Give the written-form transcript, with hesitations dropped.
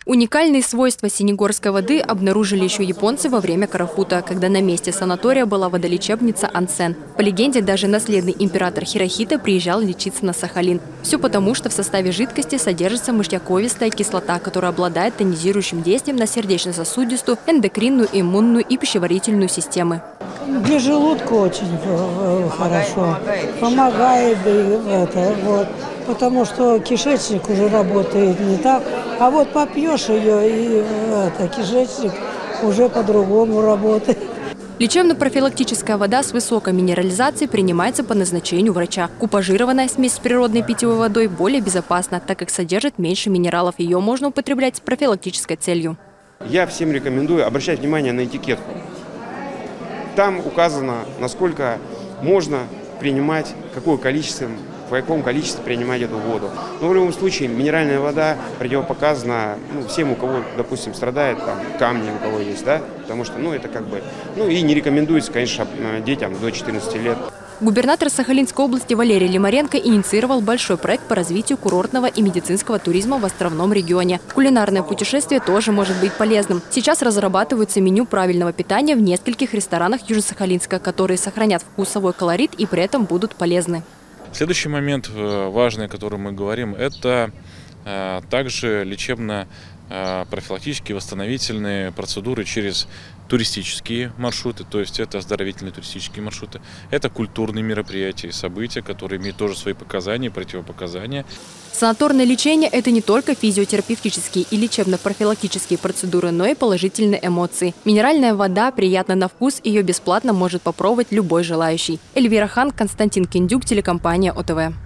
Уникальные свойства синегорской воды обнаружили еще японцы во время Карафута, когда на месте санатория была водолечебница Ансен. По легенде, даже наследный император Хирохита приезжал лечиться на Сахалин. Все потому, что в составе жидкости содержится мышьяковистая кислота, которая обладает тонизирующим действием на сердечно-сосудистую, эндокринную, иммунную и пищеварительную системы. Для желудка очень хорошо. Помогает, потому что кишечник уже работает не так. А вот попьешь ее, и кишечник уже по-другому работает. Лечебно-профилактическая вода с высокой минерализацией принимается по назначению врача. Купажированная смесь с природной питьевой водой более безопасна, так как содержит меньше минералов. Ее можно употреблять с профилактической целью. Я всем рекомендую обращать внимание на этикетку. Там указано, насколько можно принимать, в каком количестве принимать эту воду. Но в любом случае минеральная вода противопоказана всем, у кого, допустим, страдает камни, у кого есть, да, потому что, это и не рекомендуется, конечно, детям до 14 лет. Губернатор Сахалинской области Валерий Лимаренко инициировал большой проект по развитию курортного и медицинского туризма в островном регионе. Кулинарное путешествие тоже может быть полезным. Сейчас разрабатывается меню правильного питания в нескольких ресторанах Южно-Сахалинска, которые сохранят вкусовой колорит и при этом будут полезны. Следующий момент важный, о котором мы говорим, это также лечебно-профилактические восстановительные процедуры через туристические маршруты, то есть это оздоровительные туристические маршруты, это культурные мероприятия и события, которые имеют тоже свои показания и противопоказания. Санаторное лечение – это не только физиотерапевтические и лечебно-профилактические процедуры, но и положительные эмоции. Минеральная вода приятна на вкус, ее бесплатно может попробовать любой желающий. Эльвира Хан, Константин Киндюк, телекомпания ОТВ.